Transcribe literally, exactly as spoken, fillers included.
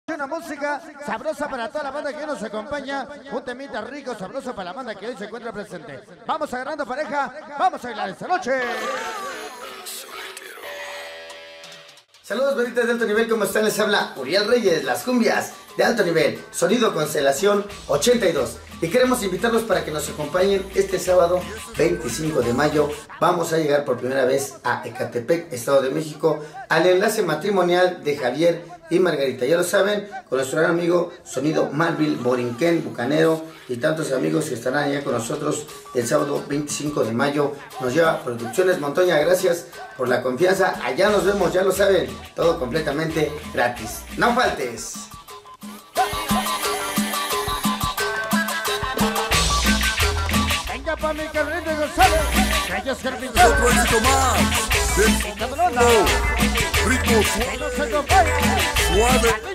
Una música sabrosa para toda la banda que nos acompaña, un temita rico, sabroso para la banda que hoy se encuentra presente. Vamos agarrando pareja, vamos a bailar esta noche. Saludos, benditas de alto nivel, ¿cómo están? Les habla Uriel Reyes, las cumbias de alto nivel, sonido Constelación ochenta y dos. Y queremos invitarlos para que nos acompañen este sábado veinticinco de mayo. Vamos a llegar por primera vez a Ecatepec, Estado de México, al enlace matrimonial de Javier y Margarita. Ya lo saben, con nuestro gran amigo Sonido Marvil, Borinquen, Bucanero y tantos amigos que estarán allá con nosotros el sábado veinticinco de mayo. Nos lleva Producciones Montoña, gracias por la confianza. Allá nos vemos, ya lo saben, todo completamente gratis. No faltes. Venga pa' mi Carlito González, calles Carpintero. Otro éxito más. Ritmo suave. suave.